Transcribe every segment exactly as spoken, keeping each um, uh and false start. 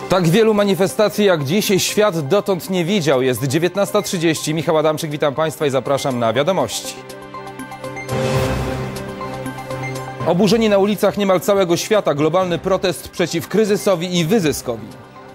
Tak wielu manifestacji jak dziś świat dotąd nie widział. Jest dziewiętnasta trzydzieści. Michał Adamczyk, witam Państwa i zapraszam na wiadomości. Oburzeni na ulicach niemal całego świata. Globalny protest przeciw kryzysowi i wyzyskowi.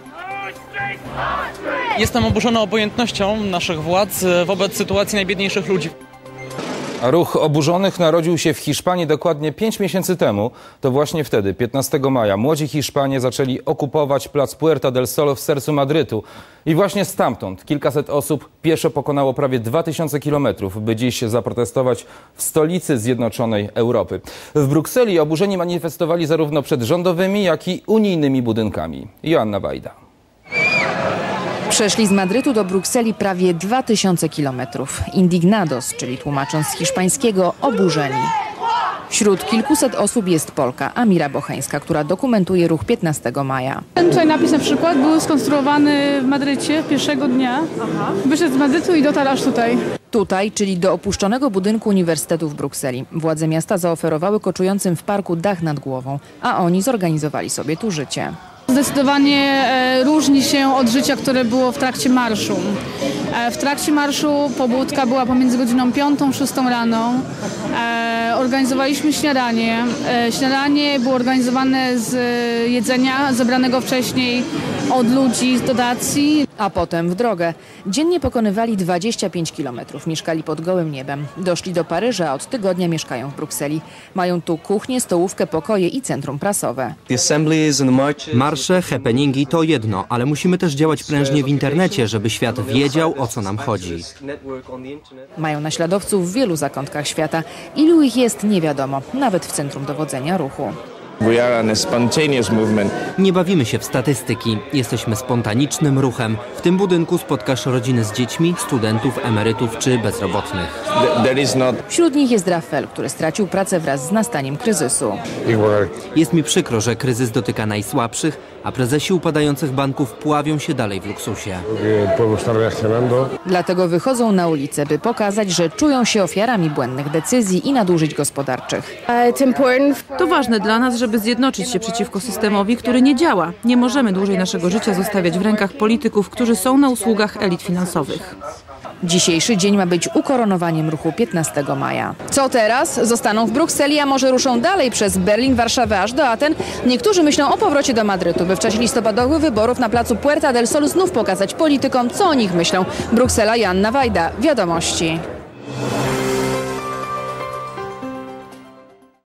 Jestem oburzony obojętnością naszych władz wobec sytuacji najbiedniejszych ludzi. Ruch oburzonych narodził się w Hiszpanii dokładnie pięć miesięcy temu. To właśnie wtedy, piętnastego maja, młodzi Hiszpanie zaczęli okupować plac Puerta del Sol w sercu Madrytu. I właśnie stamtąd kilkaset osób pieszo pokonało prawie dwa tysiące kilometrów, by dziś zaprotestować w stolicy Zjednoczonej Europy. W Brukseli oburzeni manifestowali zarówno przed rządowymi, jak i unijnymi budynkami. Joanna Wajda. Przeszli z Madrytu do Brukseli prawie dwa tysiące kilometrów. Indignados, czyli tłumacząc z hiszpańskiego oburzeni. Wśród kilkuset osób jest Polka Amira Bocheńska, która dokumentuje ruch piętnastego maja. Ten tutaj napis na przykład był skonstruowany w Madrycie pierwszego dnia. Aha. Wyszedł z Madrytu i dotarł aż tutaj. Tutaj, czyli do opuszczonego budynku Uniwersytetu w Brukseli. Władze miasta zaoferowały koczującym w parku dach nad głową, a oni zorganizowali sobie tu życie. Zdecydowanie e, różni się od życia, które było w trakcie marszu. E, w trakcie marszu pobudka była pomiędzy godziną piątą, szóstą rano. E, organizowaliśmy śniadanie. E, śniadanie było organizowane z e, jedzenia zebranego wcześniej od ludzi z dotacji. A potem w drogę. Dziennie pokonywali dwadzieścia pięć kilometrów. Mieszkali pod gołym niebem. Doszli do Paryża, a od tygodnia mieszkają w Brukseli. Mają tu kuchnię, stołówkę, pokoje i centrum prasowe. Marsze, happeningi to jedno, ale musimy też działać prężnie w internecie, żeby świat wiedział, o co nam chodzi. Mają naśladowców w wielu zakątkach świata. Ilu ich jest, nie wiadomo, nawet w centrum dowodzenia ruchu. Nie bawimy się w statystyki. Jesteśmy spontanicznym ruchem. W tym budynku spotkasz rodziny z dziećmi, studentów, emerytów czy bezrobotnych. Wśród nich jest Rafael, który stracił pracę wraz z nastaniem kryzysu. Jest mi przykro, że kryzys dotyka najsłabszych, a prezesi upadających banków pławią się dalej w luksusie. Dlatego wychodzą na ulicę, by pokazać, że czują się ofiarami błędnych decyzji i nadużyć gospodarczych. To ważne dla nas, żeby zjednoczyć się przeciwko systemowi, który nie działa. Nie możemy dłużej naszego życia zostawiać w rękach polityków, którzy są na usługach elit finansowych. Dzisiejszy dzień ma być ukoronowaniem ruchu piętnastego maja. Co teraz? Zostaną w Brukseli, a może ruszą dalej przez Berlin, Warszawę aż do Aten? Niektórzy myślą o powrocie do Madrytu, by w czasie listopadowych wyborów na placu Puerta del Sol znów pokazać politykom, co o nich myślą. Bruksela, Joanna Wajda, Wiadomości.